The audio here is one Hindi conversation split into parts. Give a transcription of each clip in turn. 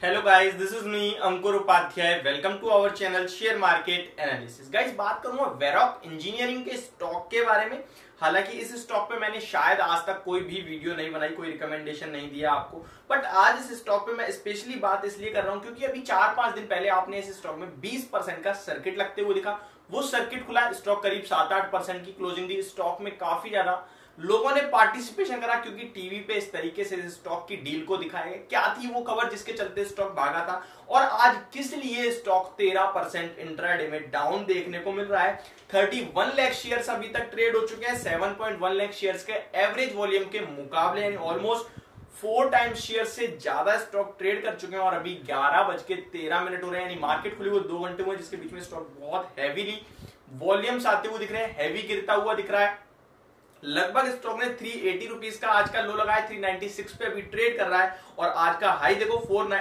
Hello guys, this is me Ankur Upadhyay. Welcome to our channel share market analysis. Guys, बात करूंगा वेरॉक इंजीनियरिंग के स्टॉक के बारे में। हालांकि इस स्टॉक पे मैंने शायद आज तक कोई भी वीडियो नहीं बनाई, कोई रिकमेंडेशन नहीं दिया आपको, बट आज इस स्टॉक पे मैं स्पेशली बात इसलिए कर रहा हूं क्योंकि अभी 4-5 दिन पहले आपने इस स्टॉक में 20% का सर्किट लगते हुए दिखा। वो सर्किट खुला, स्टॉक करीब 7-8% की क्लोजिंग दी। स्टॉक में काफी ज्यादा लोगों ने पार्टिसिपेशन करा क्योंकि टीवी पे इस तरीके से स्टॉक की डील को दिखाया गया। क्या थी वो खबर जिसके चलते स्टॉक भागा था, और आज किस लिए स्टॉक 13% इंट्राडे में डाउन देखने को मिल रहा है। 31 लाख शेयर्स अभी तक ट्रेड हो चुके हैं 7.1 लाख शेयर्स के एवरेज वॉल्यूम के मुकाबले, यानी ऑलमोस्ट 4 टाइम्स शेयर से ज्यादा स्टॉक ट्रेड कर चुके हैं। और अभी 11:13 हो रहे हैं, यानी मार्केट खुली हुई 2 घंटे हुए, जिसके बीच में स्टॉक बहुत हैवीली वॉल्यूम्स आते हुए दिख रहे हैं, हैवी गिरता हुआ दिख रहा है। लगभग स्टॉक ने 380 रुपीज का आज का लो लगाया, 396 पे अभी ट्रेड कर रहा है, और आज का हाई देखो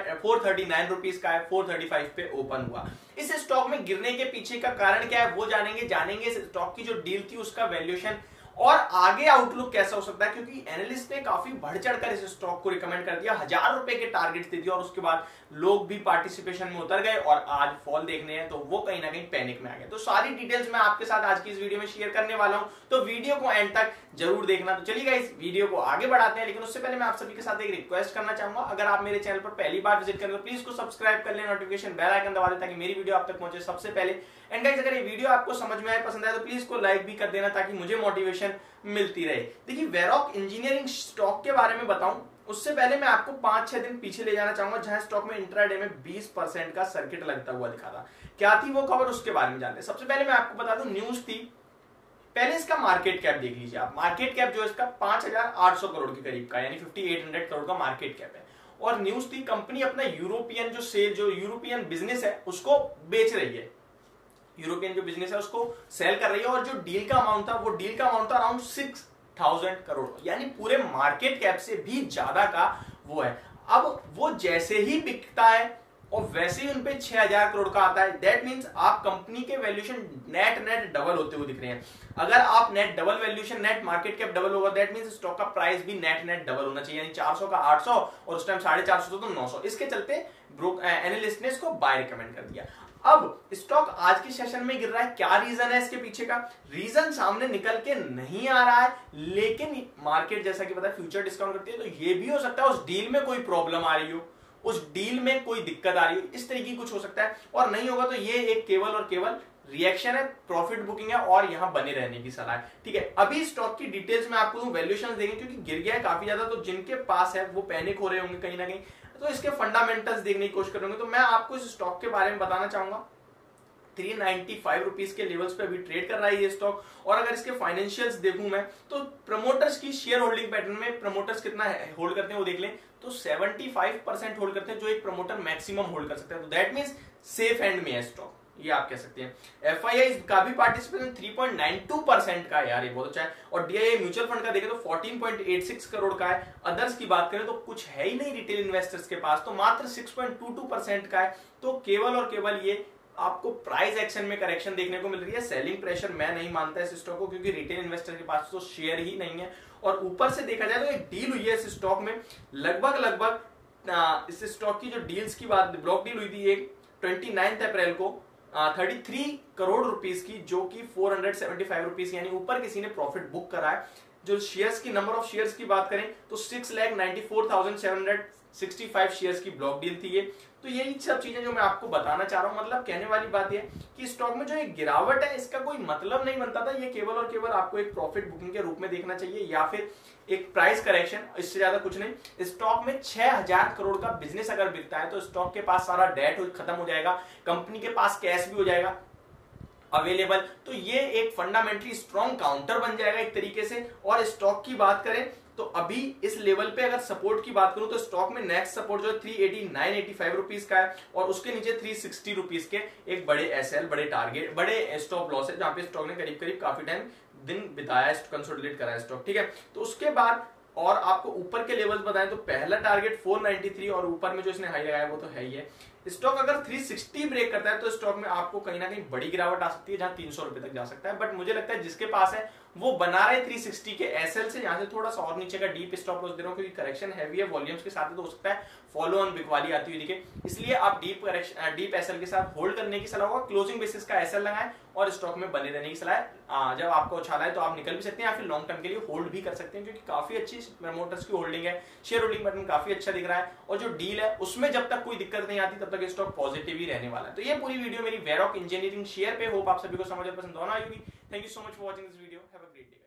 439 रुपीज का है, 435 पे ओपन हुआ। इस स्टॉक में गिरने के पीछे का कारण क्या है वो जानेंगे इस स्टॉक की जो डील थी उसका वैल्यूएशन और आगे आउटलुक कैसा हो सकता है, क्योंकि एनालिस्ट ने काफी बढ़ चढ़कर इस स्टॉक को रिकमेंड कर दिया, 1000 रुपए के टारगेट दे दिया, और उसके बाद लोग भी पार्टिसिपेशन में उतर गए और आज फॉल देखने हैं तो वो कहीं ना कहीं पैनिक में आ गए। तो सारी डिटेल्स मैं आपके साथ आज की इस वीडियो में शेयर करने वाला हूं, तो वीडियो को एंड तक जरूर देखना। तो चलिए इस वीडियो को आगे बढ़ाते हैं, लेकिन उससे पहले मैं आप सभी के साथ एक रिक्वेस्ट करना चाहूंगा। अगर आप मेरे चैनल पर पहली बार विजिट करें तो प्लीज को सब्सक्राइब कर लें, नोटिफिकेशन बेल आइकन दबा दें ताकि मेरी वीडियो आप तक पहुंचे सबसे पहले। एंड गाइस, अगर ये वीडियो आपको समझ में आए, पसंद आए, तो प्लीज को लाइक भी कर देना ताकि मुझे मोटिवेशन मिलती रहे। देखिए, वेरॉक इंजीनियरिंग स्टॉक के बारे में बताऊं उससे पहले मैं आपको 5-6 दिन पीछे ले जाना चाहूंगा, जहां स्टॉक में इंट्राडे में 20% का सर्किट लगता हुआ दिखा था। क्या थी वो खबर, उसके बारे में जानते हैं। सबसे पहले मैं आपको बता दूं, न्यूज थी। पहले इसका मार्केट कैप देख लीजिए आप। मार्केट कैप जो इसका 5800 करोड़ के करीब का, यानी 5800 करोड़ का मार्केट कैप है। और न्यूज थी, कंपनी अपना यूरोपियन बिजनेस है उसको बेच रही है, यूरोपियन जो बिजनेस है उसको सेल कर रही है, और जो डील का अमाउंट था अराउंड 6000 करोड़, यानी पूरे मार्केट कैप से भी ज्यादा का वो है। अब वो जैसे ही बिकता है और वैसे ही उनपे 6000 करोड़ का आता है, दैट मींस आप कंपनी के वैल्यूएशन नेट डबल होते हुए दिख रहे हैं। अगर आप net double valuation, net market cap double होगा, दैट मींस स्टॉक का प्राइस भी नेट डबल होना चाहिए, यानी 400 का 800 और उस टाइम 450 तो 900। इसके चलते एनालिस्ट ने इसको बाय रिकमेंड कर दिया। अब स्टॉक आज के सेशन में गिर रहा है, क्या रीजन है इसके पीछे का? रीजन सामने निकल के नहीं आ रहा है, लेकिन मार्केट जैसा कि पता है फ्यूचर डिस्काउंट करती है, तो ये भी हो सकता है उस डील में कोई प्रॉब्लम आ रही हो, उस डील में कोई दिक्कत आ रही हो, इस तरीके की कुछ हो सकता है। और नहीं होगा तो ये एक केवल और केवल रिएक्शन है, प्रॉफिट बुकिंग है और यहां बने रहने की सलाह है। ठीक है, अभी स्टॉक की डिटेल्स में आपको वैल्यूएशन देंगे क्योंकि गिर गया है काफी ज्यादा, तो जिनके पास है वो पैनिक हो रहे होंगे कहीं ना कहीं, तो इसके फंडामेंटल्स देखने की कोशिश करेंगे। तो मैं आपको इस स्टॉक के बारे में बताना चाहूंगा। 395 रुपीज के लेवल्स पे अभी ट्रेड कर रहा है ये स्टॉक, और अगर इसके फाइनेंशियल्स देखूं मैं तो प्रमोटर्स की शेयर होल्डिंग पैटर्न में प्रमोटर्स कितना होल्ड करते हैं वो देख लें, तो 75% होल्ड करते हैं, जो एक प्रमोटर मैक्सिमम होल्ड कर सकता है। तो दैट मींस सेफ हैंड में है स्टॉक, ये आप कह सकते हैं। एफआईआई का भी पार्टिसिपेशन 3.92% का है यार, ये बहुत अच्छा है। और डीआईआई म्यूचुअल फंड का देखें तो 14.86 करोड़ का है। अदर्स की बात करें तो कुछ है ही नहीं रिटेल इन्वेस्टर्स के पास, तो मात्र 6.22% का है। तो केवल और केवल ये आपको प्राइस एक्शन में करेक्शन देखने को मिल रही है। सेलिंग प्रेशर मैं नहीं मानता इस स्टॉक को, क्योंकि रिटेल इन्वेस्टर के पास तो शेयर ही नहीं है। और ऊपर से देखा जाए तो एक डील हुई है इस स्टॉक में, लगभग इस स्टॉक की जो डील्स की बात, ब्लॉक डील हुई थी एक 29 अप्रैल को 33 करोड़ रुपीस की, जो कि 475 रुपीस, यानी ऊपर किसी ने प्रॉफिट बुक करा है। जो शेयर्स की नंबर ऑफ शेयर्स की बात करें तो 6,94,765 शेयर्स की ब्लॉक डील थी ये। तो यही सब चीजें जो मैं आपको बताना चाह रहा हूं, मतलब कहने वाली बात यह कि स्टॉक में जो एक गिरावट है इसका कोई मतलब नहीं बनता था। ये केवल और केवल आपको एक प्रॉफिट बुकिंग के रूप में देखना चाहिए, या फिर एक प्राइस करेक्शन, इससे ज्यादा कुछ नहीं। स्टॉक में 6000 करोड़ का बिजनेस अगर बिकता है तो स्टॉक के पास सारा डेट खत्म हो जाएगा, कंपनी के पास कैश भी हो जाएगा अवेलेबल, तो ये एक फंडामेंटली स्ट्रॉन्ग काउंटर बन जाएगा एक तरीके से। और स्टॉक की बात करें तो अभी इस लेवल पे अगर सपोर्ट की बात करूं तो स्टॉक में नेक्स्ट सपोर्ट जो है 389.85 रुपीस का है, और उसके नीचे 360 रुपीस के एक बड़े एसएल, बड़े टारगेट, बड़े स्टॉप लॉस है, जहां पे स्टॉक ने करीब करीब काफी टाइम दिन बिताया, कंसोलिडेट करा है स्टॉक। ठीक है, तो उसके बाद और आपको ऊपर के लेवल्स बताएं तो पहला टारगेट 493, और ऊपर में जो इसने हाई लगाया वो तो है ही है। स्टॉक अगर 360 ब्रेक करता है तो स्टॉक में आपको कहीं ना कहीं बड़ी गिरावट आ सकती है, जहां 300 रुपए तक जा सकता है। बट मुझे लगता है जिसके पास है वो बना रहे 360 के एसएल से, यहां से थोड़ा सा और नीचे का डीप स्टॉप लॉस दे रहा हूं क्योंकि करेक्शन हैवी है, वॉल्यूम्स के साथ तो हो सकता है फॉलो ऑन बिकवाली आती हुई दिखे, इसलिए आप डीप एसएल के साथ होल्ड करने की सलाह होगा, क्लोजिंग बेसिस का एसएल लगाएं और स्टॉक में बने रहने की सलाह है। जब आपको उछाला है तो आप निकल भी सकते हैं या फिर लॉन्ग टर्म के लिए होल्ड भी कर सकते हैं, क्योंकि काफी अच्छी प्रमोटर्स की होल्डिंग है, शेयर होल्डिंग पैटर्न काफी अच्छा दिख रहा है, और जो डील है उसमें जब तक कोई दिक्कत नहीं आती तब तक स्टॉक पॉजिटिव ही रहने वाला है। तो ये पूरी वीडियो मेरी वेरॉक इंजीनियरिंग शेयर पे, होप आप सभी को समझ और पसंद होना आएगी। Thank you so much for watching this video, have a great day.